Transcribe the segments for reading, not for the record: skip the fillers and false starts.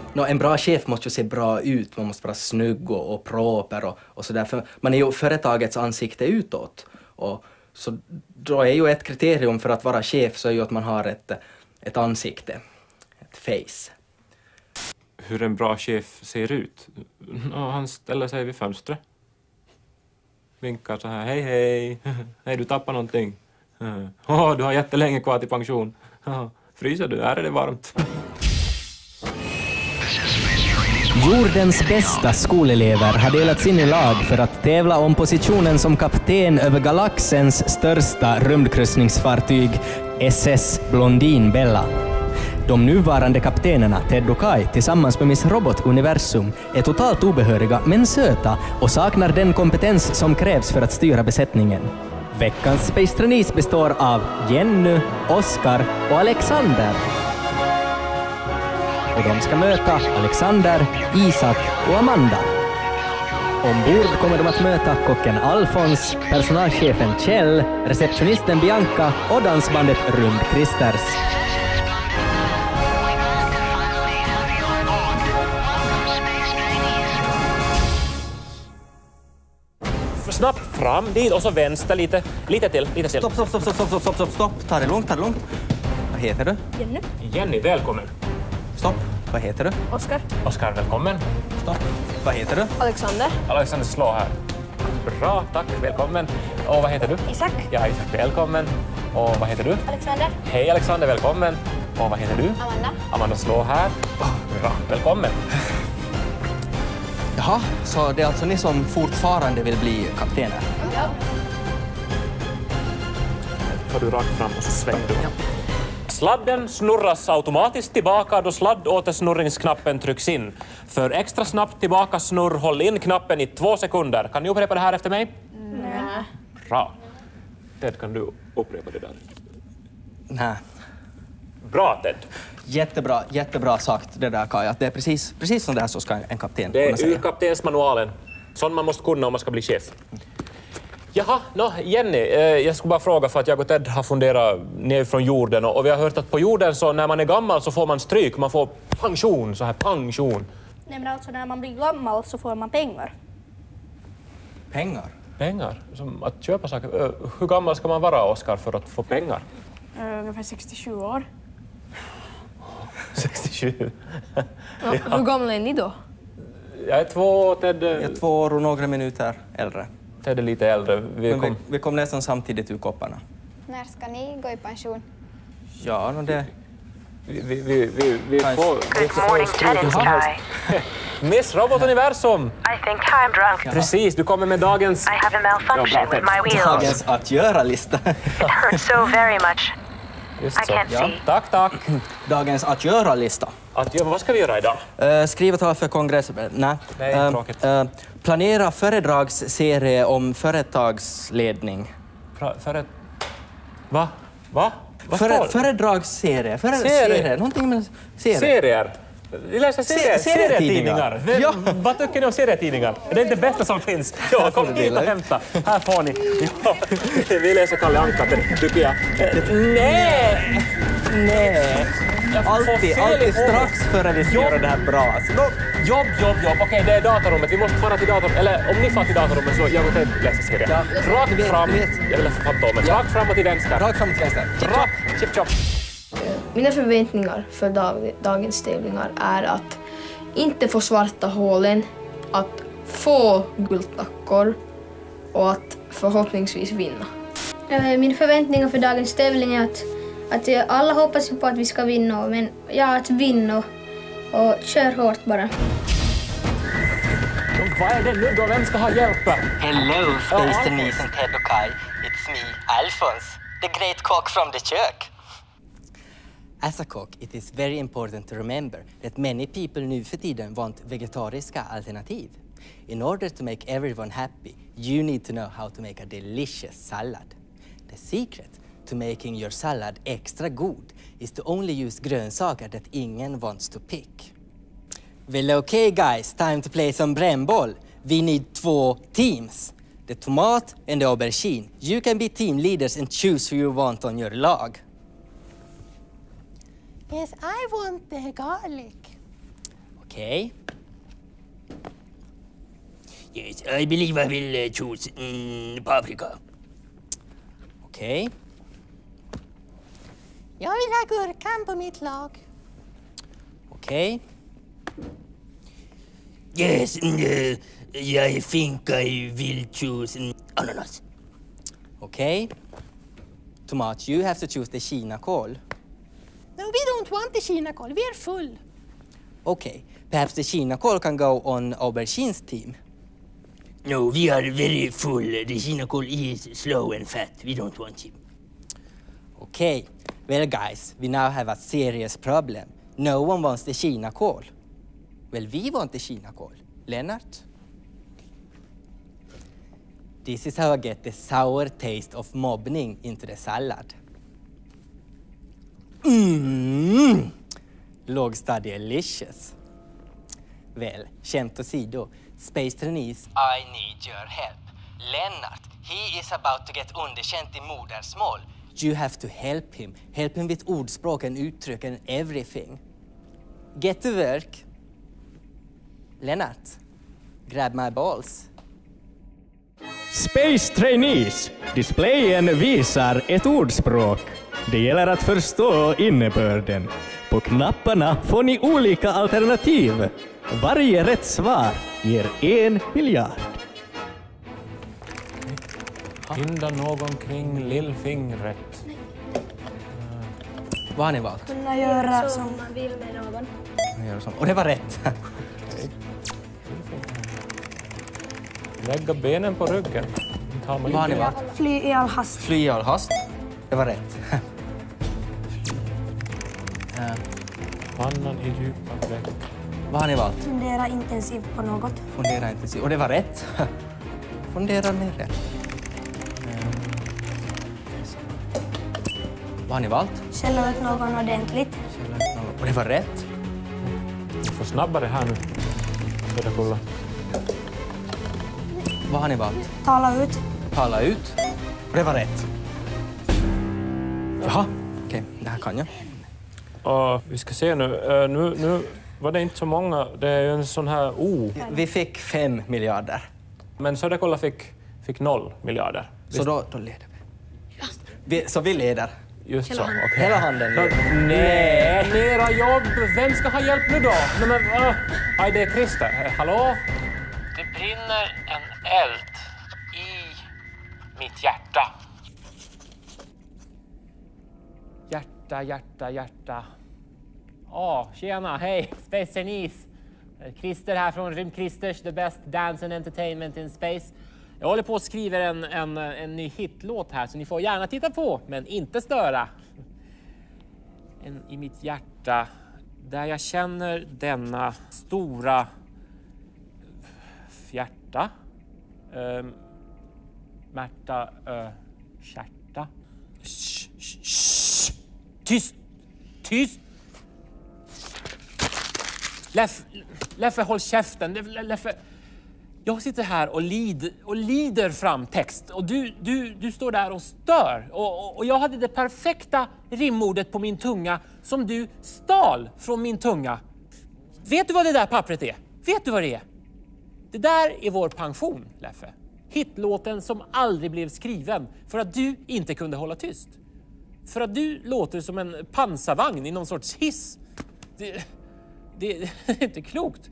En bra chef måste ju se bra ut, man måste vara snygg och proper och sådär. För man är ju företagets ansikte utåt. Och så då är ju ett kriterium för att vara chef så är ju att man har ett ansikte, ett face. Hur en bra chef ser ut? Han ställer sig vid fönstret. Vinkar så här, hej hej, hej du tappar någonting. Du har jättelänge kvar till pension. Fryser du? Är det varmt? Jordens bästa skolelever har delats in i lag för att tävla om positionen som kapten över galaxens största rymdkryssningsfartyg SS Blondin Bella. De nuvarande kaptenerna Ted och Kai tillsammans med Miss Robot Universum är totalt obehöriga men söta och saknar den kompetens som krävs för att styra besättningen. Veckans Space Trainees består av Jenny, Oskar och Alexander. Och de ska möta Alexander, Isak och Amanda. Ombord kommer de att möta kocken Alfons, personalchefen Kjell, receptionisten Bianca och dansbandet Rymdkristers. Snabbt fram dit och så vänster lite till. Stopp. Ta det lugnt. Vad heter du? Jenny, välkommen. Stopp. Vad heter du? Oskar, välkommen. Stopp. Vad heter du? Alexander, slå här. Bra, tack, välkommen. Och vad heter du? Isak. Ja, Isak, välkommen. Och vad heter du? Alexander. Hej Alexander, välkommen. Och vad heter du? Amanda, slå här. Bra, välkommen. Jaha, så det är alltså ni som fortfarande vill bli kaptener? Ja. Får du rakt fram och så svänger du. Ja. Sladden snurras automatiskt tillbaka då sladdåtersnurringsknappen trycks in. För extra snabbt tillbaka snurr, håll in knappen i 2 sekunder. Kan ni upprepa det här efter mig? Nej. Bra. Ted, kan du upprepa det där? Nej. Bra, Ted. Jättebra sagt det där, Kaj. Det är precis som det här så ska en kapten det kunna säga. Det är ur kaptensmanualen. Sånt man måste kunna om man ska bli chef. Jaha, Jenny, jag skulle bara fråga för att jag och Ted har funderat ner från jorden och vi har hört att på jorden så när man är gammal så får man stryk, man får pension, så här pension. Nej, men alltså när man blir gammal så får man pengar. Pengar? Som att köpa saker. Hur gammal ska man vara, Oskar, för att få pengar? Ungefär 67 år. 67? Ja. Hur gamla är ni då? Jag är 2, Ted... Jag är 2 år och några minuter äldre. Ted är lite äldre. Vi kom nästan samtidigt ur kopparna. När ska ni gå i pension? Ja, det... Vi får stryk. Miss Robot Universum! I think I'm drunk. Precis, du kommer med dagens... I have a malfunction with my wheels. Dagens att göra-lista. It hurts so very much. Just I så. can't see. Tack. Dagens att göra-lista. Vad ska vi göra idag? Skriva tal för kongress. Nej, tråkigt. Planera föredragsserie om företagsledning. Va? Vad står det? Föredragsserie. Någonting med Serier? Vi läser serietidningar. Ja. Vad tycker ni om serietidningar? Det är det bästa som finns. Ja, kom hit och hämta. Här får ni. Ja, vi läser Kalle Anka, tycker jag. Nej! Alltid strax före vi ska göra det här bra. Jobb. Okej, det är datorrummet. Vi måste fara till datorrummet. Eller om ni far till datorrummet så jag och Ted läser serien. Rakt fram. Jag vill läsa fantomen. Rakt fram och till vänster. Bra. Chip. Mina förväntningar för dagens tävlingar är att inte få svarta hålen, att få guldtackor och att förhoppningsvis vinna. Mina förväntningar för dagens tävling är att alla hoppas på att vi ska vinna, men att vinna och kör hårt bara. Vad är det nu då? Vem ska ha hjälp? Hello, Space Trainees and Ted och Kai. It's me, Alfons, the great cook from the kök. As a cook, it is very important to remember that many people nu för tiden want vegetariska alternativ. In order to make everyone happy, you need to know how to make a delicious salad. The secret to making your salad extra good is to only use grönsaker that ingen wants to pick. Well, okay guys, time to play some brännboll. We need 2 teams. The tomat and the aubergine. You can be team leaders and choose who you want on your lag. Yes, I want the garlic. Okay. Yes, I believe I will choose paprika. Okay. Jag vill ha gurkan på mitt lag. Okay. Yes, I think I will choose ananas. Okay. Tomat, you have to choose the kinakål. No, we don't want the kinakål. We are full. Okay. Perhaps the kinakål can go on aubergine's team. No, we are very full. The kinakål is slow and fat. We don't want him. Okay. Well, guys, we now have a serious problem. No one wants the kinakål. Well, we want the kinakål. Lennart? This is how I get the sour taste of mobbing into the salad. Looks delicious. Well, skämt åsido, Space Trainees, I need your help. Lennart, he is about to get underkänt i modersmål. You have to help him. Help him with ordspråk and uttryck and everything. Get to work. Lennart, grab my balls. Space Trainees. Displayen visar ett ordspråk. Det gäller att förstå innebörden. På knapparna får ni olika alternativ. Varje rätt svar ger 1 miljard. Binda någon kring lillfingret. Vad har ni valt? Kunna göra Som man vill med någon. Och det var rätt. Lägga benen på ryggen. Vad har ni valt? fly i all hast. Fly i all hast. Det var rätt. Pannan i djupa veck. Vad har ni valt? Fundera intensivt på något. Fundera intensivt. Och det var rätt. Fundera med rätt. Vad har ni valt? Källa ut någon ordentligt. Och det var rätt. Du får snabbare här nu. Söderkulla. Vad har ni valt? Tala ut. Tala ut. Och det var rätt. Jaha, okej. Det här kan jag. Vi ska se nu. Nu var det inte så många. Det är ju en sån här Vi fick 5 miljarder. Men Söderkulla fick 0 miljarder. Så då leder vi. Så vi leder. Just så, okej. Hela handen. Nej, mera jobb. Vem ska ha hjälp nu då? Nej, men, aj, det är Christer. Hallå? Det brinner en eld i mitt hjärta. Hjärta. Tjena, hej. Space Trainees. Christer här från Rymdkristers, the best dance and entertainment in space. Jag håller på att skriva en ny hitlåt här, så ni får gärna titta på, men inte störa. I mitt hjärta, där jag känner denna stora fjärta. Märta, kärta. Tyst! Leffe, håll käften. Leffe, jag sitter här och lider fram text och du står där och stör. Och jag hade det perfekta rimordet på min tunga som du stal från min tunga. Vet du vad det där pappret är? Vet du vad det är? Det där är vår pension, Leffe. Hitlåten som aldrig blev skriven för att du inte kunde hålla tyst. För att du låter som en pansarvagn i någon sorts hiss. Det är inte klokt.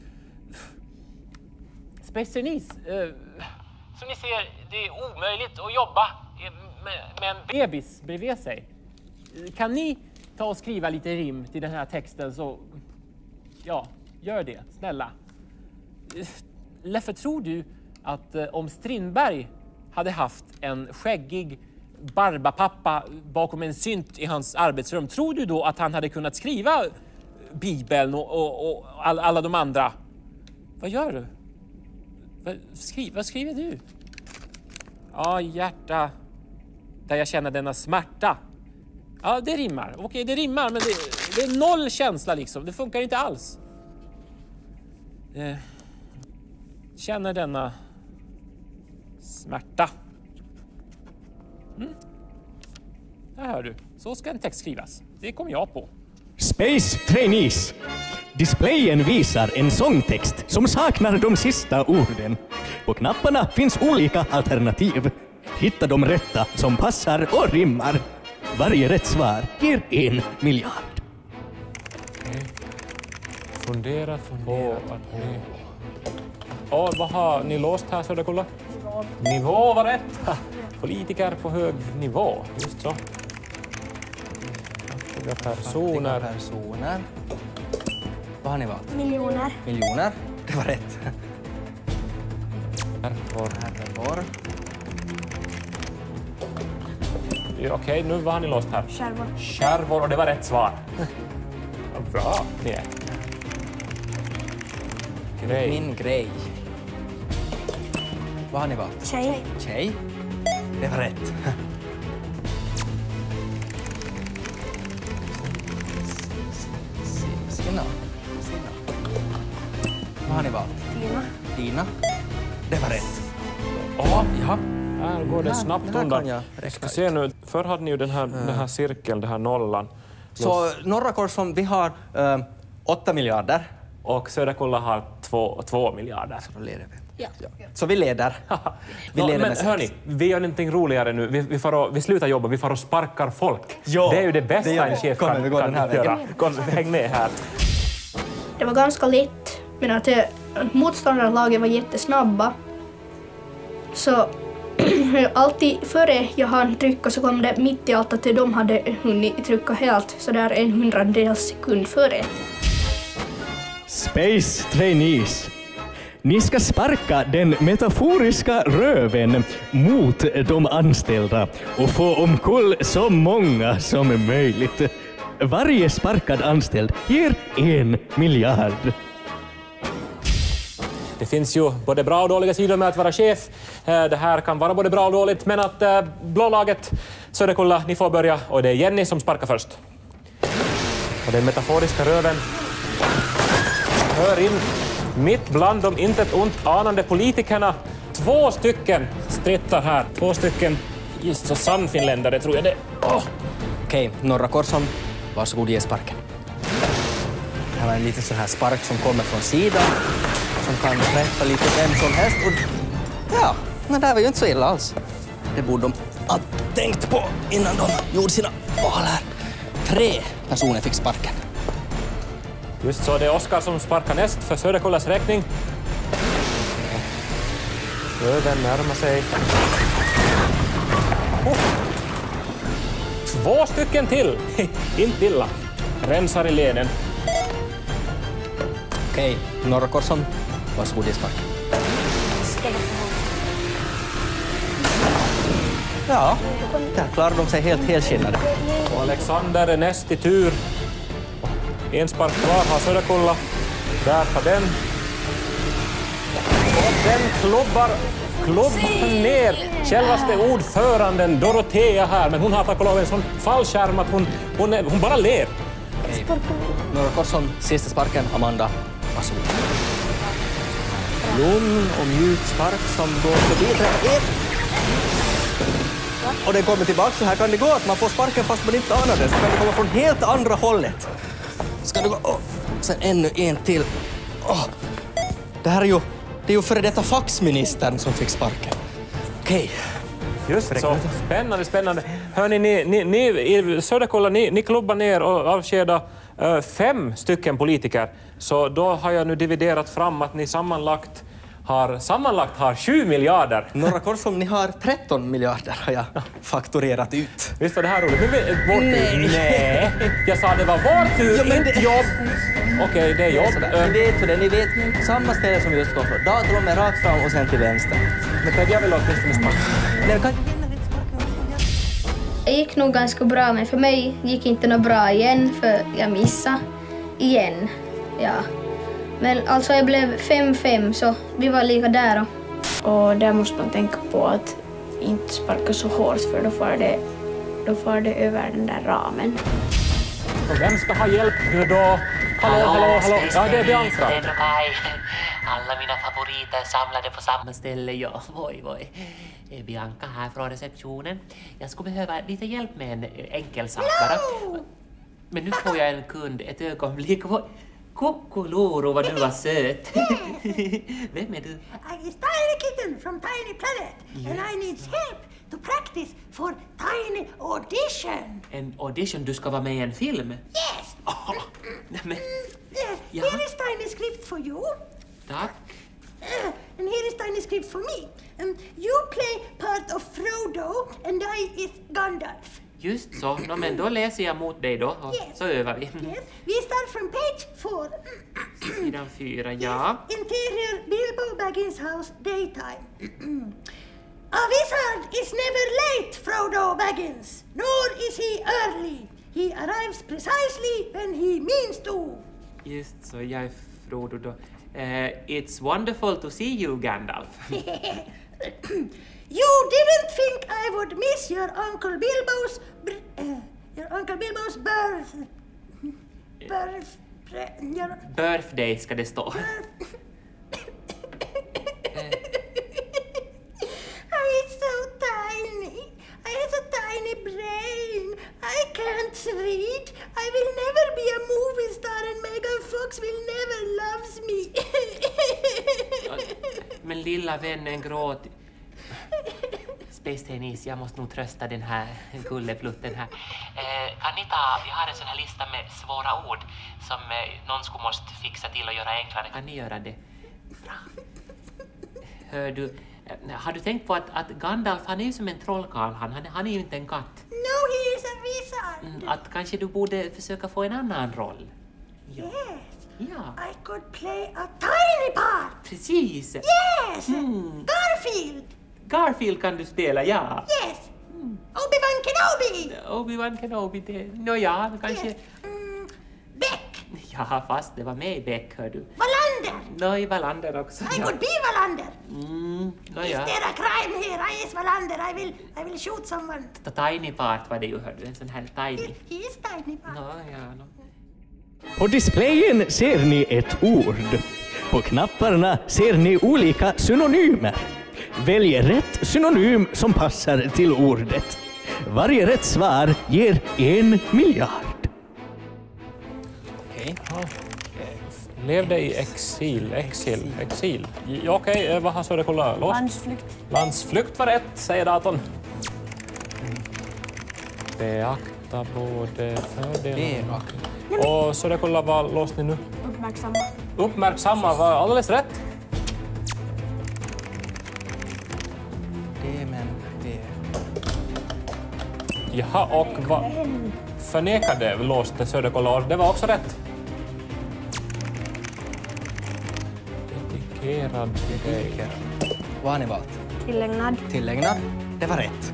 Space Trainees. Som ni ser, det är omöjligt att jobba med en bebis bredvid sig. Kan ni ta och skriva lite rim till den här texten så... Ja, gör det. Snälla. Leffe, tror du att om Strindberg hade haft en skäggig barbapappa bakom en synt i hans arbetsrum, tror du då att han hade kunnat skriva Bibeln och alla de andra? Vad gör du? Vad skriver du? Ja, hjärta. Där jag känner denna smärta. Ja, det rimmar. Okej, det rimmar, men det är noll känsla liksom. Det funkar inte alls. Känner denna smärta. Där hör du. Så ska en text skrivas. Det kom jag på. Space Trainees. Displayen visar en sångtext som saknar de sista orden. På knapparna finns olika alternativ. Hitta de rätta som passar och rimmar. Varje rätt svar ger 1 miljard. Fundera på att ni... vad har ni låst här, Söderkulla? Nivå var rätt. Politiker på hög nivå. Just så. Personer. Vad har ni valt? Miljoner. Miljoner. Det var rätt. Herrevår. Okej, nu vad har ni låst här? Skärvor. Skärvor, och det var rätt svar. Bra, ni är. Grej. Min grej. Vad har ni valt? Tjej. Tjej. Det var rätt. Sina. Vad har ni valt? Dina. Det var rätt. Ja, Ja. här går det snabbt det här kan undan. jag Ska räkna se nu, förr hade ni ju den här cirkeln, den här nollan. Så Norra Korsholm, vi har 8 miljarder. Och Söderkulla har 2 miljarder. Så då leder vi. Ja. Så vi leder. Men hörni, vi gör någonting roligare nu. Vi slutar jobba, vi får och sparkar folk. Ja, det är ju det bästa det en chef vi går den här göra. vägen. Häng med här. Det var ganska lätt, men att motståndarlaget var jättesnabba. Så alltid före jag hann trycka så kom det mitt i allt att de hade hunnit trycka helt så där 1/100 sekund före. Space Trainees. Ni ska sparka den metaforiska röven mot de anställda och få omkull så många som möjligt. Varje sparkad anställd ger 1 miljard. Det finns ju både bra och dåliga sidor med att vara chef. Det här kan vara både bra och dåligt, men att blålaget, Söderkulla, ni får börja och det är Jenny som sparkar först. Och den metaforiska röven hör in mitt bland de intet ont anande politikerna. 2 stycken strittar här. 2 stycken, just så sannfinländare tror jag det. Okej, Norra Korsholm, varsågod ge sparken. Det här var en liten sån här spark som kommer från sidan. Som kan träffa lite vem som helst. Och ja, men det här var ju inte så illa alls. Det borde de ha tänkt på innan de gjorde sina val här. 3 personer fick sparken. Just så, det är Oskar som sparkar näst för Söderkullas räkning. Röven närmar sig. 2 stycken till! Inte illa. Rensar i leden. Okej, Norra Korsholm, varsågod ge sparken. Ja, där klarar de sig helt helskinnade. Och Alexander är näst i tur. En spark kvar har Söderkulla. Där tar den. Och den klubbar ner självaste ordföranden Dorotea här. Men hon har tack och lov en sån fallskärm att hon bara ler. Norra Korsholm, sista sparken. Amanda, varsågod. Lugn och mjuk spark som går förbi. Och den kommer tillbaka. Så här kan det gå att man får sparken fast man inte anar det. Så kan det komma från helt andra hållet. Ska det gå? Sen ännu en till. Det här är ju före detta faxministern som fick sparken. Okej. Just så. Spännande. Hörni, ni i Söderkulla, ni klubbar ner och avskedar 5 stycken politiker. Så då har jag nu dividerat fram att ni sammanlagt har 7 miljarder. Norra Korsholm, ni har 13 miljarder har jag fakturerat ut. Visst var det här roligt? Nej. Jag sa det var vår tur, inte jobb. Okej, det är jobb. Ni vet hur det är. Ni vet samma ställe som vi just kom från. Datorn är rakt fram och sen till vänster. Men kan jag väl åtminstone sparka? Nej, kan vinna lite sparken. Det gick nog ganska bra, men för mig gick inte något bra igen för jag missade igen. Ja. Men alltså jag blev 5-5 så vi var lika där. Och där måste man tänka på att inte sparka så hårt för då får det över den där ramen. Och vem ska ha hjälp nu då? Hallå. Ja, det är Bianca. Alla mina favoriter samlade på samma ställe, ja. Oj. Bianca här från receptionen. Jag skulle behöva lite hjälp med en enkel sak bara. Men nu får jag en kund ett ögonblick. Kuckuloro, vad du var söt. Vem är du? I is Tiny Kitten from Tiny Planet. And I need help to practice for Tiny Audition. En audition? Du ska vara med i en film? Yes! Men, Here is Tiny script for you. tack. And here is Tiny script for me. You play part of Frodo and I is Gandalf. Just så. Men då läser jag mot dig då. Och så övar vi. Yes. We start from page 4. Sidan 4, ja. Interior Bilbo Baggins house, daytime. A wizard is never late, Frodo Baggins, nor is he early. He arrives precisely when he means to. Just så, jag är Frodo då. It's wonderful to see you, Gandalf. You didn't think I would miss your Uncle Bilbo's Birthday ska det stå. I is so tiny. I have a tiny brain. I can't read. I will never be a movie star and Megan Fox will never loves me. Men lilla vännen gråt. Space Tennis, jag måste nog trösta den här gulleplutten här. Kan ni vi har en sån här lista med svåra ord som någon skulle måste fixa till och göra enklare. Kan ni göra det? Bra. Hör du, har du tänkt på att Gandalf, han är ju som en trollkarl, han är ju inte en katt. No, he is a wizard. Att kanske du borde försöka få en annan roll. Ja. Yes. Ja. I could play a tiny part. Precis. Yes. Garfield. Garfield kan du spela, ja. Yes. Obi-Wan Kenobi. Obi-Wan Kenobi, det... Nåja, kanske... Yes. Beck. Ja, fast det var med i Beck, hör du. Wallander. I Wallander också. I could be Wallander. Nåja. Is there a crime here? I is Wallander. I will shoot someone. Tiny part var det ju, hör du. En sån här tiny. He is tiny part. No. På displayen ser ni ett ord. På knapparna ser ni olika synonymer. Välj rätt synonym som passar till ordet. Varje rätt svar ger 1 miljard. Okej. Levde i exil. Ja, okej, vad har Söderkolla låst? Landsflykt var rätt, säger datorn. Beakta både fördelar. Och Söderkolla, vad låst ni nu? Uppmärksamma var alldeles rätt. Jaha, och vad förnekade låste Söderkolla? Det var också rätt. Dedikerad. Vad har ni valt? Tillägnad. Det var rätt.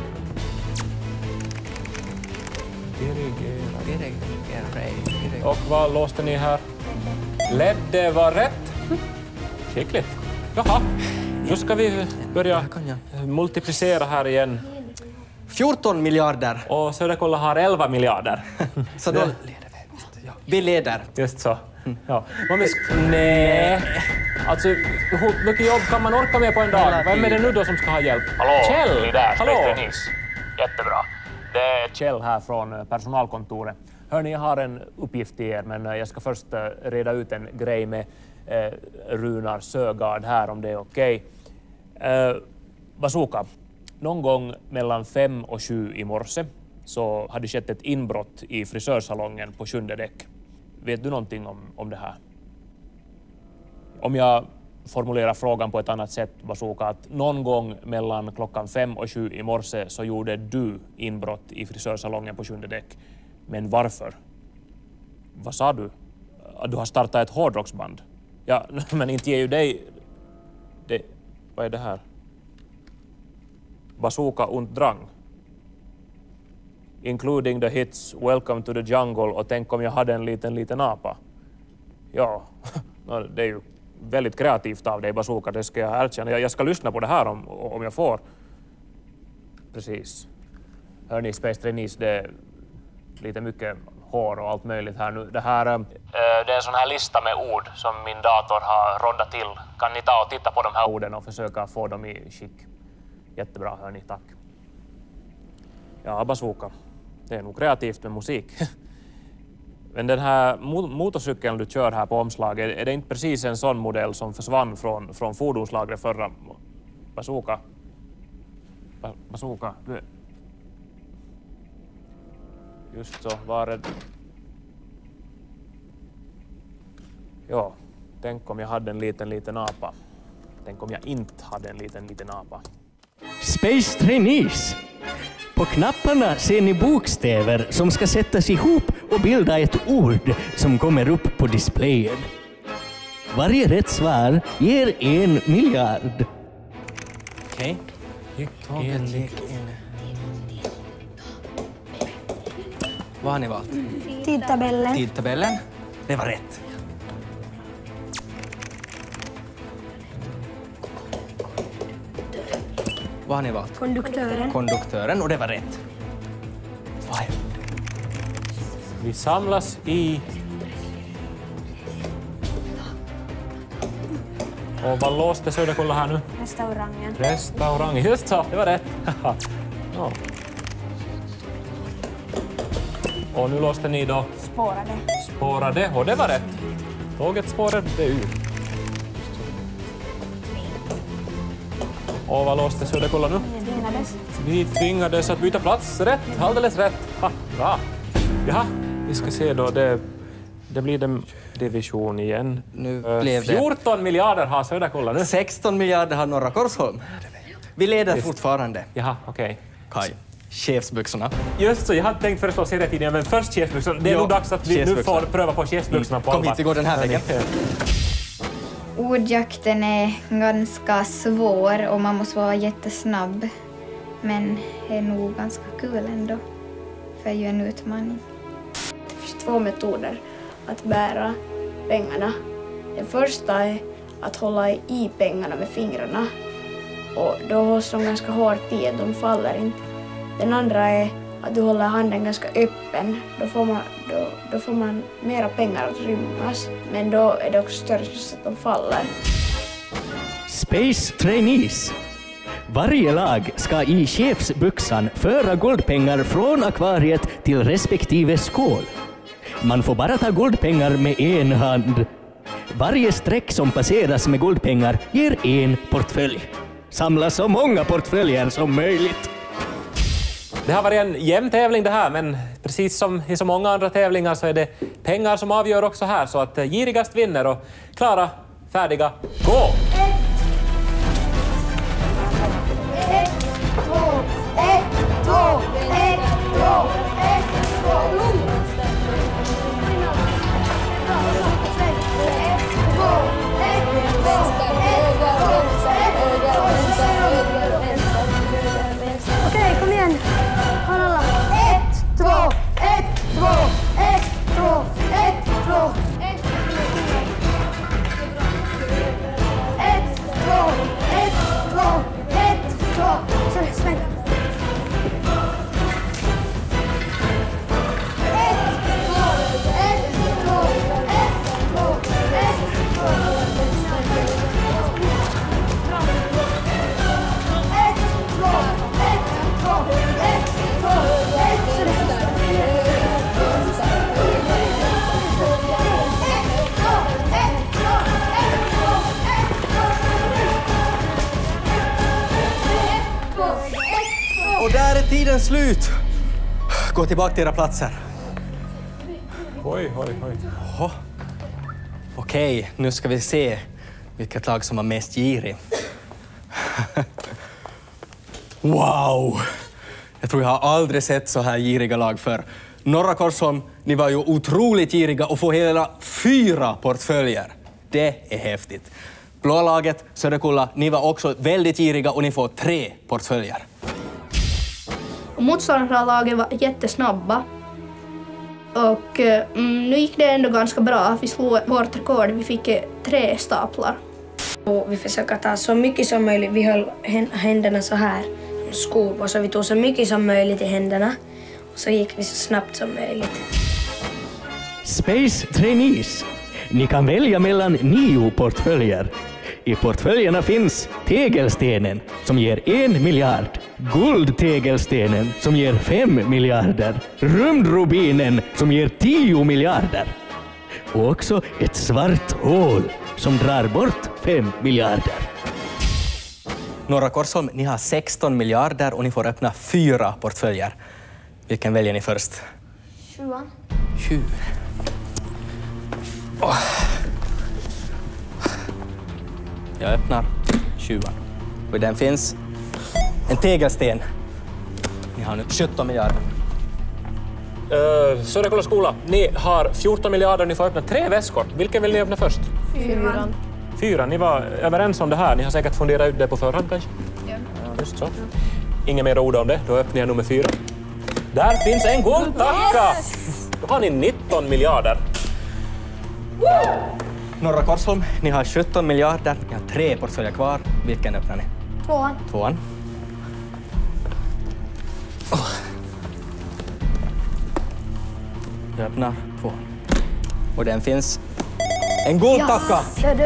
Dirigera. Och vad låste ni här? Ledde var rätt. Skickligt. Jaha, då ska vi börja multiplicera här igen. 14 miljarder. Och Söderkolla har 11 miljarder. Så då leder vi. Vi leder. Just så. Ja. Nej. Alltså, hur mycket jobb kan man orka med på en dag? Vem är det nu då som ska ha hjälp? Hallå, Kjell! där, Hallå! Jättebra. Det är Kjell här från personalkontoret. Hörni, jag har en uppgift till er, men jag ska först reda ut en grej med Runar Sögaard här, om det är okej. Bazooka. Någon gång mellan 5 och 7 i morse så hade skett ett inbrott i frisörsalongen på 7:e däck. Vet du någonting om det här? Om jag formulerar frågan på ett annat sätt, Bazooka, att någon gång mellan klockan 5 och 7 i morse så gjorde du inbrott i frisörsalongen på 7:e däck. Men varför? Vad sa du? Att du har startat ett hårdrocksband? Ja, men inte ger ju dig... Vad är det här? Bazooka und Drang. Including the hits Welcome to the Jungle och Tänk om jag hade en liten apa. Ja, det är ju väldigt kreativt av dig, Bazooka, det ska jag erkänna. Jag ska lyssna på det här om jag får. Precis. Hörni, Space Trainees, det är lite mycket hår och allt möjligt här nu. Det är en sån här lista med ord som min dator har roddat till. Kan ni ta och titta på de här orden och försöka få dem i skick? Jättebra, hörni, tack. Ja, Bazooka. Det är nog kreativt med musik. Men den här motorcykeln du kör här på omslaget, är det inte precis en sån modell som försvann från fordonslagret förra... Bazooka? Bazooka? Just så, var det... Ja, tänk om jag hade en liten apa. Tänk om jag inte hade en liten apa. Space Trainees! På knapparna ser ni bokstäver som ska sättas ihop och bilda ett ord som kommer upp på displayen. Varje rätt svar ger 1 miljard. Okej. Vad har ni valt? Tidtabellen. Tidtabellen. Det var rätt. Vad har ni valt? Konduktören. Konduktören, och det var rätt. Vad är det? Vi samlas i... Och vad låste Söderkulla här nu? Restaurangen, just så, det var rätt. Ja. Och nu låste ni då? Spårade, och det var rätt. Tåget spårade ut. Och vad låste Söderkulla nu? Vi tvingades att byta plats. Rätt, alldeles rätt. Ha, bra. Jaha, vi ska se då. Det blir en division igen. Nu blev 14 miljarder har Söderkulla nu. 16 miljarder har Norra Korsholm. Vi leder fortfarande. Jaha, okej. Kaj, chefsbyxorna. Just så, jag hade tänkt föreslå serietidningen, men först chefsbyxorna. Det är nog dags att vi nu får pröva på chefsbyxorna på allvar. Kom hit, vi går den här vägen. Ordjakten är ganska svår och man måste vara jättesnabb. Men är nog ganska kul ändå. För det är ju en utmaning. Det finns 2 metoder att bära pengarna. Den första är att hålla i pengarna med fingrarna. Och då hålls de ganska hårt i, de faller inte. Den andra är att du håller handen ganska öppen. Då får man mera pengar att rymmas. Men då är det också större så att de faller. Space Trainees. Varje lag ska i chefsbyxan föra guldpengar från akvariet till respektive skål. Man får bara ta guldpengar med en hand. Varje streck som passeras med guldpengar ger en portfölj. Samla så många portföljer som möjligt. Det har varit en jämn tävling det här, men precis som i så många andra tävlingar så är det pengar som avgör också här, så att girigast vinner. Och klara, färdiga, gå! 1, 2, 1, 2, 1, 2, 1, 2, lugnt! 1, 2, 1, 2, okej, kom igen. Har alla? 1, 2, 1, 2, 1, 2, 1, 2, 1, 2, 1, 2, 1, 2. Så, sväng. 1, 2, 1, 2, 1, 2, Och där är tiden slut. Gå tillbaka till era platser. Oj. Okej, nu ska vi se vilket lag som var mest girig. Wow! Jag tror jag har aldrig sett så här giriga lag för. Norra Korsholm, ni var ju otroligt giriga och får hela 4 portföljer. Det är häftigt. Blå laget, Söderkulla, ni var också väldigt giriga och ni får 3 portföljer. Motståndarlaget var jättesnabba. Och nu gick det ändå ganska bra. Vi slog vårt rekord. Vi fick 3 staplar. Och vi försöker ta så mycket som möjligt. Vi höll händerna så här, skov, och så vi tog så mycket som möjligt i händerna. Och så gick vi så snabbt som möjligt. Space Trainees. Ni kan välja mellan 9 portföljer. I portföljerna finns tegelstenen som ger 1 miljard, guldtegelstenen som ger 5 miljarder, rymdrubinen som ger 10 miljarder och också ett svart hål som drar bort 5 miljarder. Norra Korsholm, ni har 16 miljarder och ni får öppna 4 portföljer. Vilken väljer ni först? 7. Jag öppnar 20. Och i den finns en tegelsten. Ni har nu 17 miljarder. Söderkulla skola, ni har 14 miljarder, ni får öppna 3 väskor. Vilken vill ni öppna först? 4. Ni var överens om det här. Ni har säkert funderat ut det på förhand kanske? Ja. Just så. Inga mer ord om det. Då öppnar jag nummer 4. Där finns en guldtacka! Yes! Då har ni 19 miljarder. Norra Korsholm, ni har 17 miljarder. Ni har 3 portföljer kvar. Vilken öppnar ni? 2. Jag öppnar 2. Och den finns en guldtacka.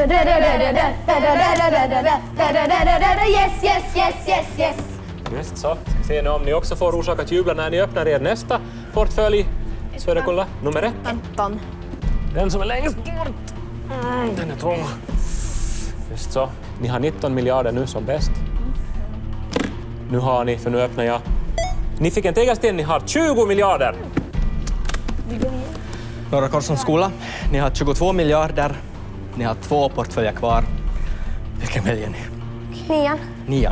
Yes. Just så. Ska se nu om ni också får orsak att jubla när ni öppnar er nästa portfölj. Söderkulla, nummer 1. Den som är längst bort. Den är trång. Just så. Ni har 19 miljarder nu som bäst. Nu har ni, för nu öppnar jag. Ni fick en tegelsten, ni har 20 miljarder. Norra Korsholms skola, ni har 22 miljarder. Ni har 2 portföljer kvar. Vilken väljer ni? 9.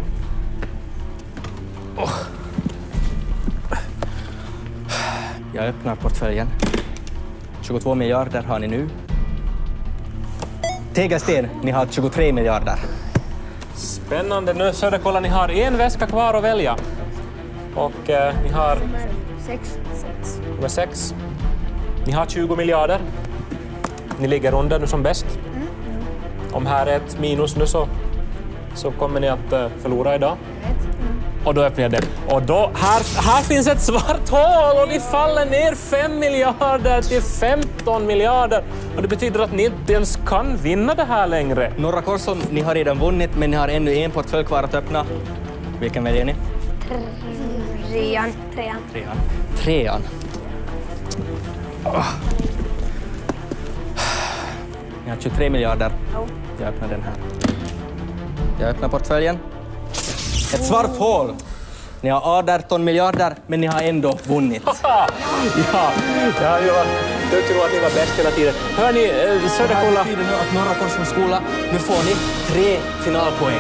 Jag öppnar portföljen. 22 miljarder har ni nu. Tegelsten, ni har 23 miljarder. Spännande. Nu Söderkulla, ni har en väska kvar att välja. Och ni har... Nummer 6. Ni har 20 miljarder. Ni ligger under nu som bäst. Om här är ett minus nu så kommer ni att förlora idag. Och då öppnar jag den. Och då, här finns ett svart hål och ni faller ner 5 miljarder till 15 miljarder. Och det betyder att ni inte ens kan vinna det här längre. Norra Korsholm, ni har redan vunnit men ni har ännu en portfölj kvar att öppna. Vilken väljer ni? 3. Ni har 23 miljarder. Jag öppnar den här. Jag öppnar portföljen. Ett svart hål. Ni har 18 miljarder, men ni har ändå vunnit. Ja, jag tror att ni var bäst hela tiden. Hör ni, Söderkulla? Det betyder nu att Norra Korsholms skola, nu får ni 3 finalpoäng.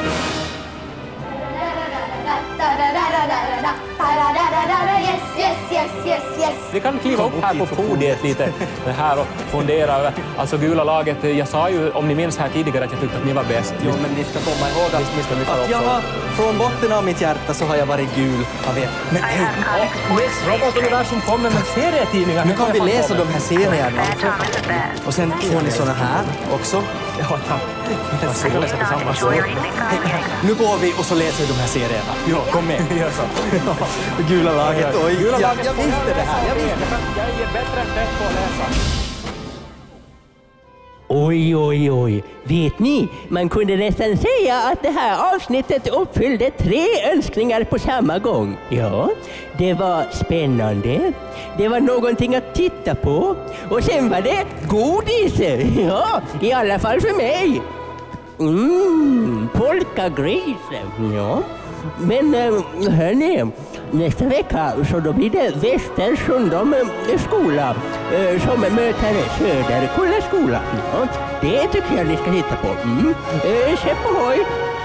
Yes. Vi kan kliva upp här på podiet lite här och fundera över. Alltså gula laget, jag sa ju om ni minns här tidigare att jag tyckte att ni var bäst. Jo, men ni ska komma ihåg att jag har, från botten av mitt hjärta så har jag varit gul. Men hej, Robotuniversum kommer med serietidningar. Nu kan vi läsa de här serierna. Och sen får ni såna här också. Ja, tack. Nu går vi och så läser vi de här serierna. Ja, kom med. Gula laget. Oj, jag visste det här. Jag är bättre än det på att läsa. Oj. Vet ni, man kunde nästan säga att det här avsnittet uppfyllde 3 önskningar på samma gång. Ja, det var spännande, det var någonting att titta på och sen var det godis. Ja, i alla fall för mig. Polkagris. Ja, men hörni, nästa vecka så då blir det Västers ungdomsskola som möter Söderkulla skola. Ja, det tycker jag ni ska titta på. Käpp ohoj!